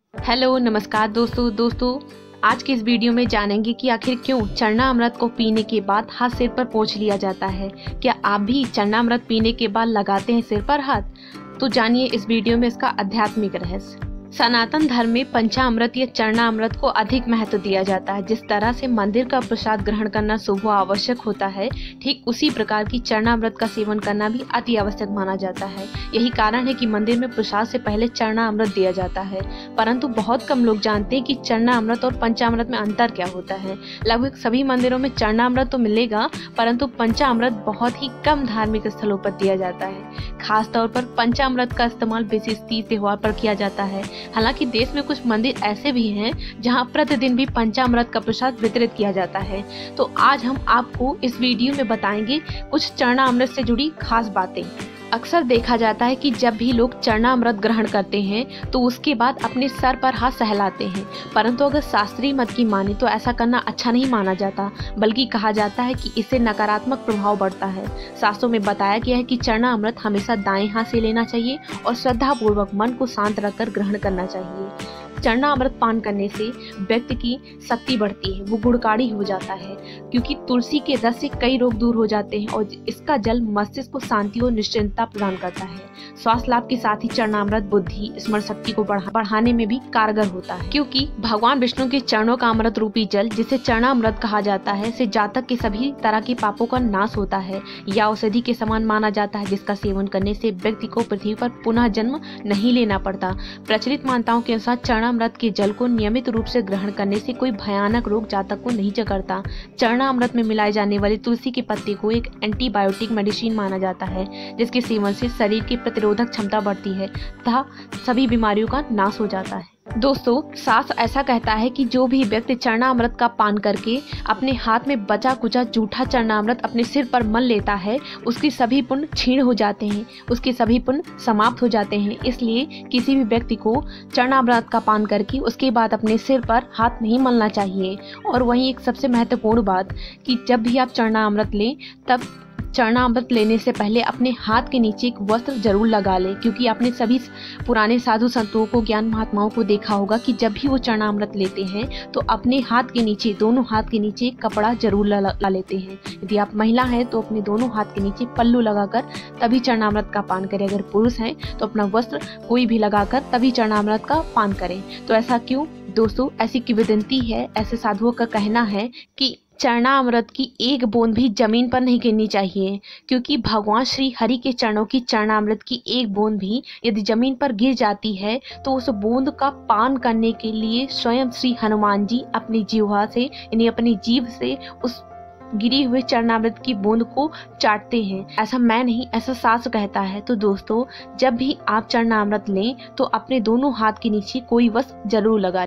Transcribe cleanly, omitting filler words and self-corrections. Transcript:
Hello नमस्कार दोस्तों आज की इस वीडियो में जानेंगे कि आखिर क्यों चरना अमृत को पीने के बाद हाथ सिर पर पोंछ लिया जाता है। क्या आप भी चरना अमृत पीने के बाद लगाते हैं सिर पर हाथ? तो जानिए इस वीडियो में इसका आध्यात्मिक रहस्य। सनातन धर्म में पंचामृत या चरना अमृत को अधिक महत्व दिया जाता है। जिस तरह से मंदिर का प्रसाद ग्रहण करना शुभ व आवश्यक होता है, ठीक उसी प्रकार की चरना अमृत का सेवन करना भी अति आवश्यक माना जाता है। यही कारण है कि मंदिर में प्रसाद से पहले चरना अमृत दिया जाता है। परंतु बहुत कम लोग जानते हैं कि चरना अमृत और पंचामृत में अंतर क्या होता है। लगभग सभी मंदिरों में चरना अमृत तो मिलेगा, परंतु पंचामृत बहुत ही कम धार्मिक स्थलों पर दिया जाता है। खास तौर पर पंचामृत का इस्तेमाल विशेष तीज त्योहार पर किया जाता है। हालांकि देश में कुछ मंदिर ऐसे भी हैं जहां प्रतिदिन भी पंचामृत का प्रसाद वितरित किया जाता है। तो आज हम आपको इस वीडियो में बताएंगे कुछ चरना अमृत से जुड़ी खास बातें। अक्सर देखा जाता है कि जब भी लोग चरना अमृत ग्रहण करते हैं तो उसके बाद अपने सर पर हाथ सहलाते हैं, परंतु अगर शास्त्रीय मत की माने तो ऐसा करना अच्छा नहीं माना जाता, बल्कि कहा जाता है कि इससे नकारात्मक प्रभाव बढ़ता है। शास्त्रों में बताया गया है कि चरना अमृत हमेशा दाएं हाथ से लेना चाहिए और श्रद्धापूर्वक मन को शांत रखकर ग्रहण करना चाहिए। चरना अमृत पान करने से व्यक्ति की शक्ति बढ़ती है, वो गुणकारी हो जाता है, क्योंकि तुलसी के रस से कई रोग दूर हो जाते हैं और इसका जल मस्तिष्क को शांति और निश्चिंतता प्रदान करता है। स्वास्थ्य लाभ के साथ ही चरना अमृत बुद्धि स्मरण शक्ति को बढ़ाने में भी कारगर होता है, क्योंकि भगवान विष्णु के चरणों का अमृत रूपी जल, जिसे चरना अमृत कहा जाता है, से जातक के सभी तरह के पापों का नाश होता है या औषधि के समान माना जाता है, जिसका सेवन करने से व्यक्ति को पृथ्वी पर पुनः जन्म नहीं लेना पड़ता। प्रचलित मान्यताओं के अनुसार चरना अमृत के जल को नियमित रूप से ग्रहण करने से कोई भयानक रोग जातक को नहीं जकड़ता। चरना अमृत में मिलाए जाने वाले तुलसी के पत्ते को एक एंटीबायोटिक मेडिसिन माना जाता है, जिसके सेवन से शरीर की प्रतिरोधक क्षमता बढ़ती है तथा सभी बीमारियों का नाश हो जाता है। दोस्तों, शास्त्र ऐसा कहता है कि जो भी व्यक्ति चरना अमृत का पान करके अपने हाथ में बचा कुचा जूठा चरना अमृत अपने सिर पर मल लेता है, उसकी सभी पुण्य क्षीण हो जाते हैं, उसके सभी पुण्य समाप्त हो जाते हैं। इसलिए किसी भी व्यक्ति को चरना अमृत का पान करके उसके बाद अपने सिर पर हाथ नहीं मलना चाहिए। और वहीं एक सबसे महत्वपूर्ण बात कि जब भी आप चरना अमृत लें, तब चरना अमृत लेने से पहले अपने हाथ के नीचे एक वस्त्र जरूर लगा लें, क्योंकि आपने सभी पुराने साधु संतों को, ज्ञान महात्माओं को देखा होगा कि जब भी वो चरना अमृत लेते हैं तो अपने हाथ के नीचे, दोनों हाथ के नीचे एक कपड़ा जरूर ला लेते हैं। यदि आप महिला हैं तो अपने दोनों हाथ के नीचे पल्लू लगाकर तभी चरना अमृत का पान करें। अगर पुरुष हैं तो अपना वस्त्र कोई भी लगाकर तभी चरना अमृत का पान करें। तो ऐसा क्यों? दोस्तों, ऐसी किंवदंती है, ऐसे साधुओं का कहना है कि चरना अमृत की एक बूंद भी जमीन पर नहीं गिरनी चाहिए, क्योंकि भगवान श्री हरि के चरणों की चरना अमृत की एक बूंद भी यदि जमीन पर गिर जाती है तो उस बूंद का पान करने के लिए स्वयं श्री हनुमान जी अपनी जिह्वा से, यानी अपनी जीभ से उस गिरी हुए चरणामृत की बूंद को चाटते हैं। ऐसा मैं नहीं, ऐसा शास्त्र कहता है। तो दोस्तों, जब भी आप चरणामृत लें तो अपने दोनों हाथ के नीचे कोई वस्त्र जरूर लगा